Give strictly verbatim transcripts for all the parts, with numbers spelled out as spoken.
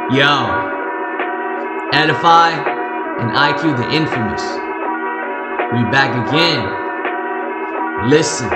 Yo, Edify and I Q the Infamous. We back again. Listen,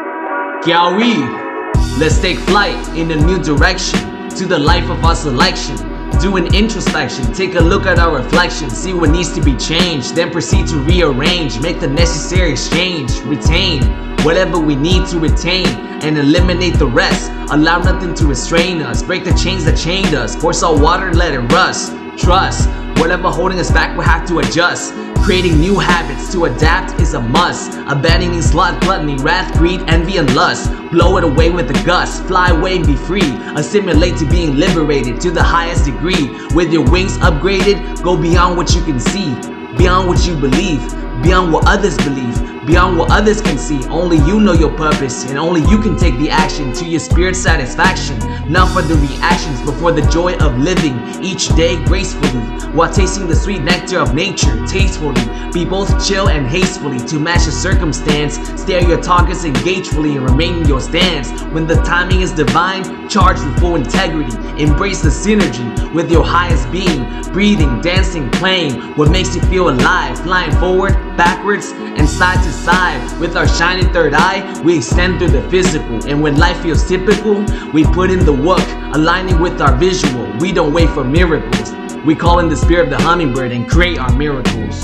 Kiawi, let's take flight in a new direction to the life of our selection. Do an introspection, take a look at our reflection, see what needs to be changed, then proceed to rearrange, make the necessary exchange, retain whatever we need to retain, and eliminate the rest. Allow nothing to restrain us, break the chains that chained us, pour salt water, let it rust. Trust, whatever holding us back we'll have to adjust. Creating new habits to adapt is a must. Abandoning sloth, gluttony, wrath, greed, envy, and lust. Blow it away with a gust, fly away and be free. Assimilate to being liberated to the highest degree. With your wings upgraded, go beyond what you can see, beyond what you believe, beyond what others believe, beyond what others can see. Only you know your purpose, and only you can take the action to your spirit's satisfaction. Not for the reactions, but for the joy of living each day gracefully, while tasting the sweet nectar of nature tastefully. Be both chill and hastefully to match the circumstance. Stare your targets engagefully and remain in your stance. When the timing is divine, charge with full integrity. Embrace the synergy with your highest being. Breathing, dancing, playing, what makes you feel alive. Flying forward, backwards, and side to side. With our shining third eye, we extend through the physical. And when life feels typical, we put in the work, aligning with our visual. We don't wait for miracles. We call in the spirit of the hummingbird and create our miracles.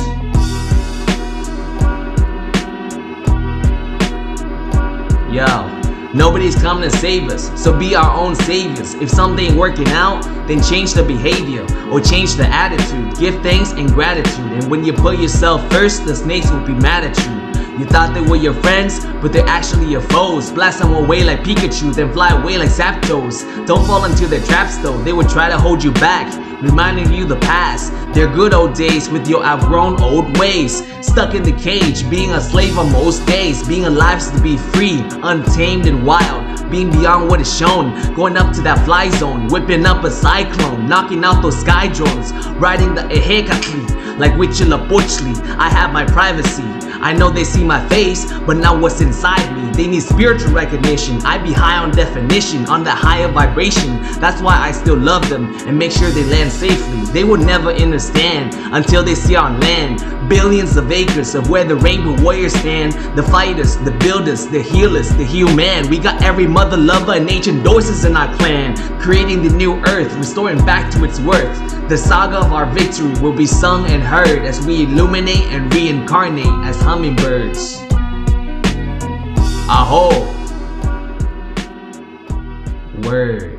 Yo, nobody's coming to save us, so be our own saviors. If something ain't working out, then change the behavior or change the attitude. Give thanks and gratitude, and when you put yourself first, the snakes will be mad at you. You thought they were your friends, but they're actually your foes. Blast them away like Pikachu, then fly away like Zapdos. Don't fall into their traps though, they will try to hold you back, reminding you the past, their good old days with your outgrown old ways. Stuck in the cage, being a slave on most days. Being alive is to be free, untamed and wild, being beyond what is shown. Going up to that fly zone, whipping up a cyclone, knocking out those sky drones, riding the Ehekatli like Huitzilopochtli. I have my privacy, I know they see my face, but not what's inside me. They need spiritual recognition. I be high on definition, on that higher vibration. That's why I still love them and make sure they land safely. They will never understand until they see our land. Billions of acres of where the rainbow warriors stand. The fighters, the builders, the healers, the human. We got every mother lover and ancient Dorses in our clan. Creating the new earth, restoring back to its worth. The saga of our victory will be sung and heard as we illuminate and reincarnate as hummingbirds. Aho! Word.